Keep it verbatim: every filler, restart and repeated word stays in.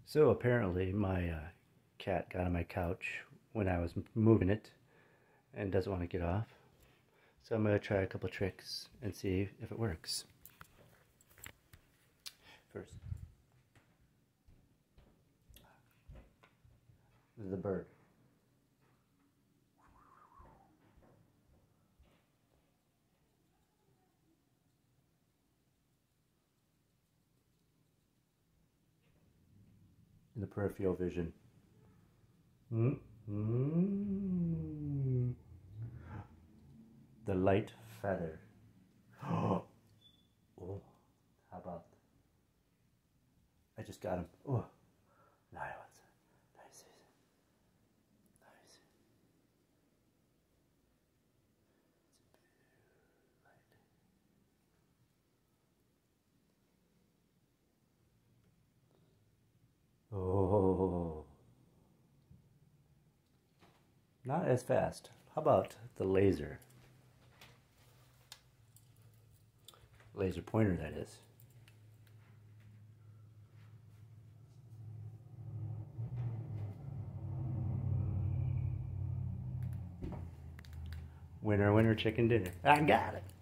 So apparently my uh, cat got on my couch when I was moving it and doesn't want to get off. So I'm going to try a couple tricks and see if it works. First, this is the bird. In the peripheral vision. Mm-hmm. The light feather. Oh, how about? I just got him. Oh, nice, nice, nice. Oh, not as fast. How about the laser? Laser pointer, that is. Winner, winner, chicken dinner. I got it.